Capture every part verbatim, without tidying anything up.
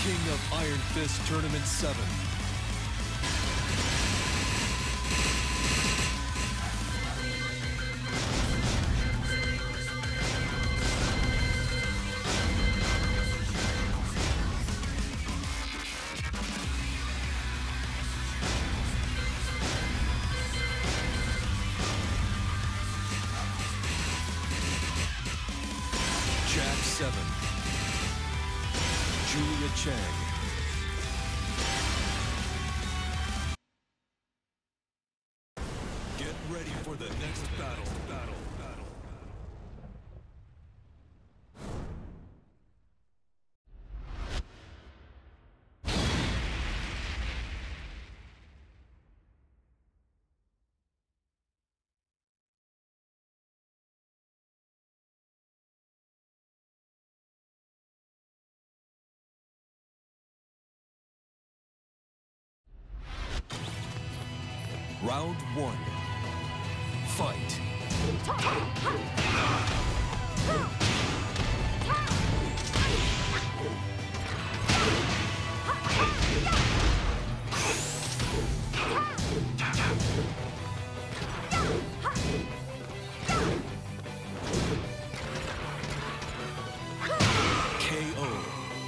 King of Iron Fist Tournament seven. Jack seven. Julia Chang. Get ready for the next battle, battle, battle. Round one. Fight. K O.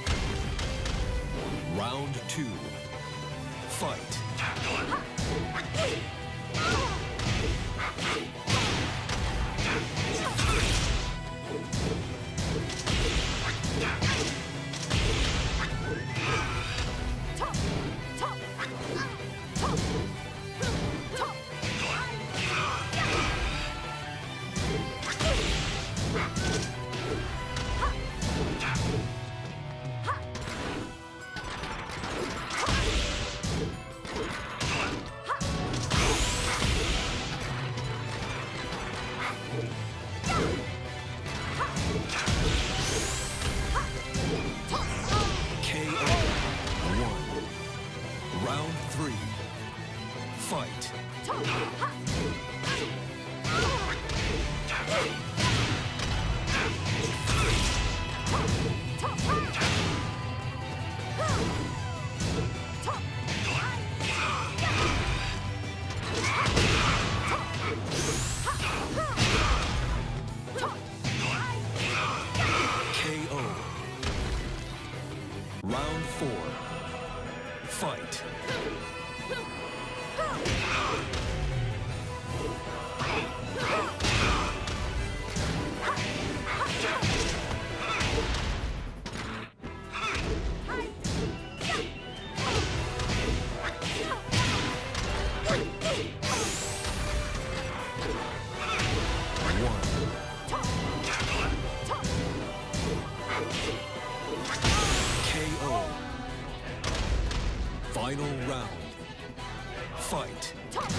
Round two. Fight. K O. One. Round three. Fight. K O. Round four. Fight. K O. Final round. Fight.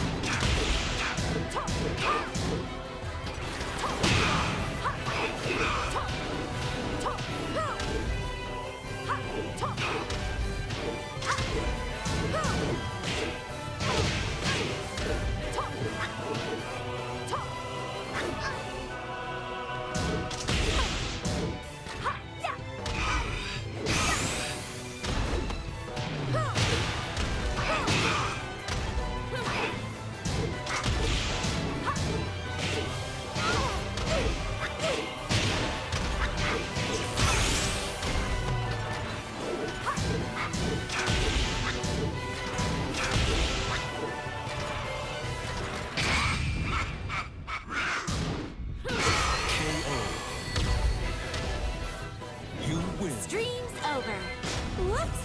Stream's over. Whoops.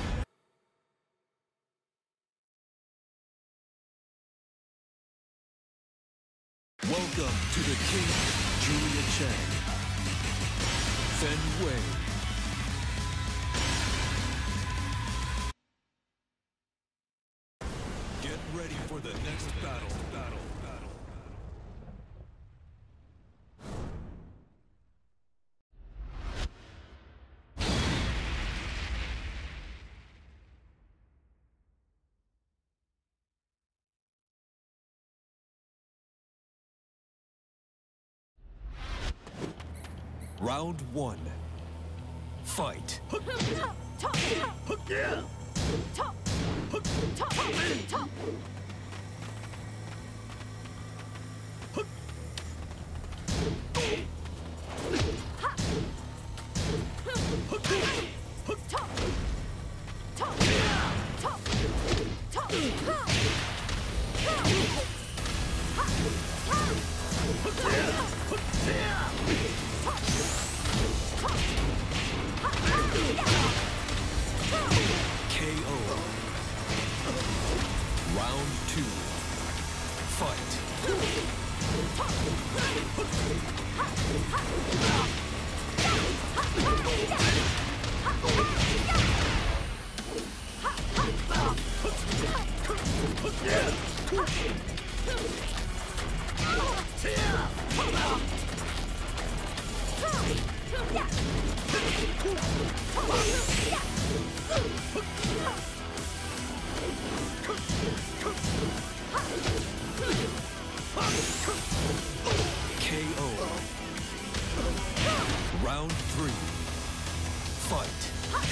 Welcome to the King, Julia Chang. Fen Wei. Get ready for the next battle, battle, battle. Round one. Fight. Round two. Fight. K O. Round three. Fight.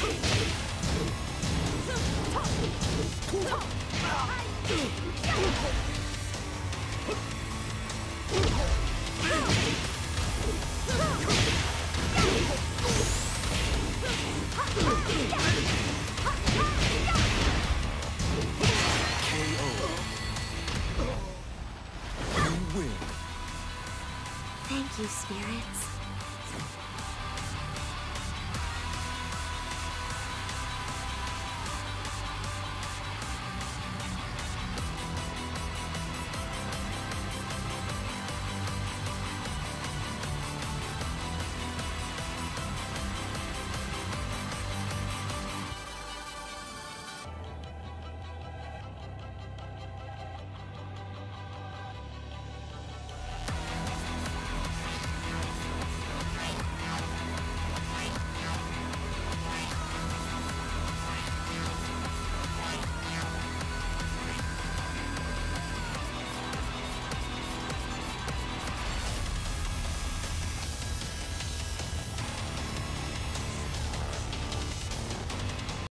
K O. You win. Thank you, spirits.